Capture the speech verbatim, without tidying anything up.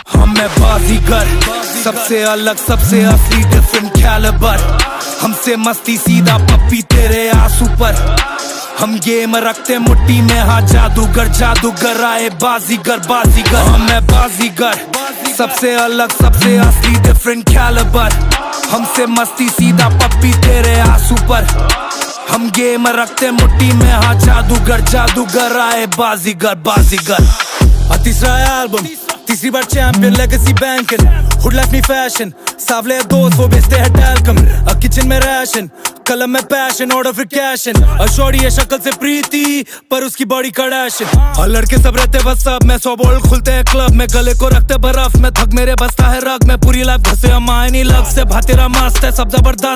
हम मैं बाजीगर, सबसे अलग सबसे असली डिफरेंट कैलिबर। हमसे मस्ती सीधा पप्पी तेरे आंसू पर। हम गेम रखते मुट्ठी में, हाँ जादूगर जादूगर आए बाजीगर बाजीगर। हम मैं बाजीगर, सबसे अलग सबसे असली डिफरेंट कैलिबर। हमसे मस्ती सीधा पप्पी तेरे आंसू पर। हम गेम रखते मुट्ठी में, हाँ जादूगर जादूगर आए बाजीगर बाजीगर। तीसरा एल्बम, तीसरी बार champion, legacy banking, hood life नहीं फैशन। सावले दोस्त वो बेचते हैं टैल्कम, किचन में राशन, कलम में पैशन, ऑर्डर फिर कैशन। अशोरी है शक्ल से प्रीति पर उसकी बॉडी कड़ैशन। और लड़के सब रहते बस सब में, सौ बोल्ट खुलते हैं क्लब में, गले को रखते बर्फ में, थक मेरे बसता है रग में। पूरी लाइफ घसे हम आए नहीं लग से, भातेरा मस्त है सब जबरदस्त।